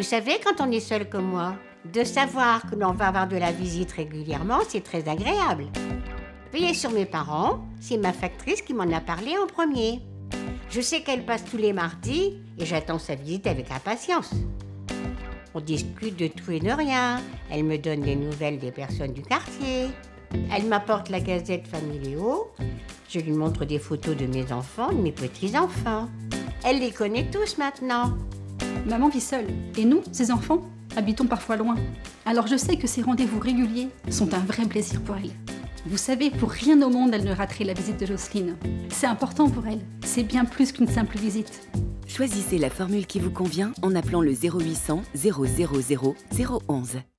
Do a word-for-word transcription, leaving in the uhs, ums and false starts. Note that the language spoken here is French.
Vous savez, quand on est seul comme moi, de savoir que l'on va avoir de la visite régulièrement, c'est très agréable. Veillez sur mes parents, c'est ma factrice qui m'en a parlé en premier. Je sais qu'elle passe tous les mardis et j'attends sa visite avec impatience. On discute de tout et de rien. Elle me donne des nouvelles des personnes du quartier. Elle m'apporte la gazette Familio. Je lui montre des photos de mes enfants, de mes petits-enfants. Elle les connaît tous maintenant. Maman vit seule. Et nous, ses enfants, habitons parfois loin. Alors je sais que ces rendez-vous réguliers sont un vrai plaisir pour elle. Vous savez, pour rien au monde, elle ne raterait la visite de Jocelyne. C'est important pour elle. C'est bien plus qu'une simple visite. Choisissez la formule qui vous convient en appelant le zéro huit cents zéro zéro zéro zéro onze.